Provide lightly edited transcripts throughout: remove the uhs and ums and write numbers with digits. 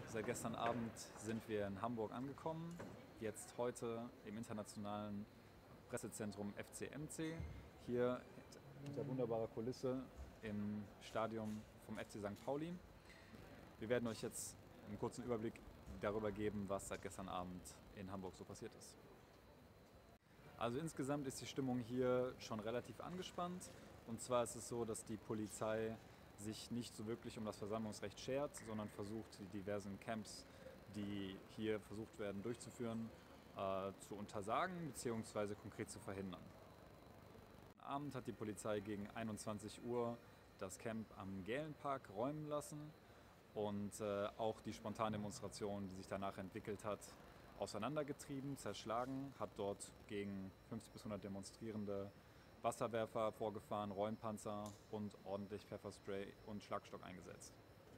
Seit gestern Abend sind wir in Hamburg angekommen, jetzt heute im internationalen Pressezentrum FCMC, hier hinter wunderbarer Kulisse im Stadion vom FC St. Pauli. Wir werden euch jetzt einen kurzen Überblick darüber geben, was seit gestern Abend in Hamburg so passiert ist. Also insgesamt ist die Stimmung hier schon relativ angespannt. Und zwar ist es so, dass die Polizei sich nicht so wirklich um das Versammlungsrecht schert, sondern versucht, die diversen Camps, die hier versucht werden durchzuführen, zu untersagen bzw. konkret zu verhindern. Am Abend hat die Polizei gegen 21 Uhr das Camp am Gälenpark räumen lassen und auch die Spontandemonstration, die sich danach entwickelt hat, auseinandergetrieben, zerschlagen, hat dort gegen 50 bis 100 Demonstrierende Wasserwerfer vorgefahren, Räumpanzer und ordentlich Pfefferspray und Schlagstock eingesetzt.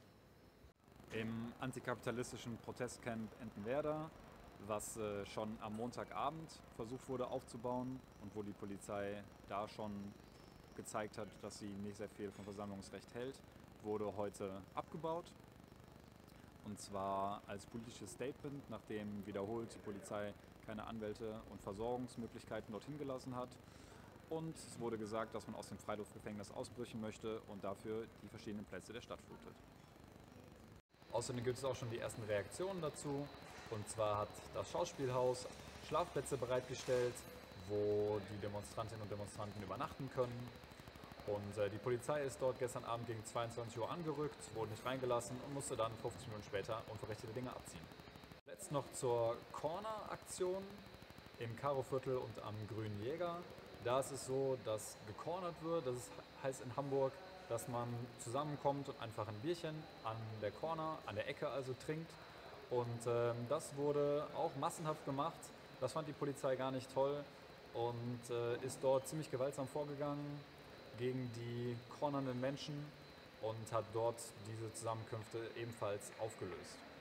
Im antikapitalistischen Protestcamp Entenwerder, was schon am Montagabend versucht wurde aufzubauen und wo die Polizei da schon gezeigt hat, dass sie nicht sehr viel vom Versammlungsrecht hält, wurde heute abgebaut. Und zwar als politisches Statement, nachdem wiederholt die Polizei keine Anwälte und Versorgungsmöglichkeiten dorthin gelassen hat. Und es wurde gesagt, dass man aus dem Freiluftgefängnis ausbrechen möchte und dafür die verschiedenen Plätze der Stadt flutet. Außerdem gibt es auch schon die ersten Reaktionen dazu. Und zwar hat das Schauspielhaus Schlafplätze bereitgestellt, wo die Demonstrantinnen und Demonstranten übernachten können. Und die Polizei ist dort gestern Abend gegen 22 Uhr angerückt, wurde nicht reingelassen und musste dann 15 Minuten später unverrichtete Dinge abziehen. Letzt noch zur Corner-Aktion im Karoviertel und am Grünen Jäger. Da ist es so, dass gecornert wird. Das heißt in Hamburg, dass man zusammenkommt und einfach ein Bierchen an der Corner, an der Ecke also trinkt. Und das wurde auch massenhaft gemacht. Das fand die Polizei gar nicht toll und ist dort ziemlich gewaltsam vorgegangen gegen die cornernden Menschen und hat dort diese Zusammenkünfte ebenfalls aufgelöst.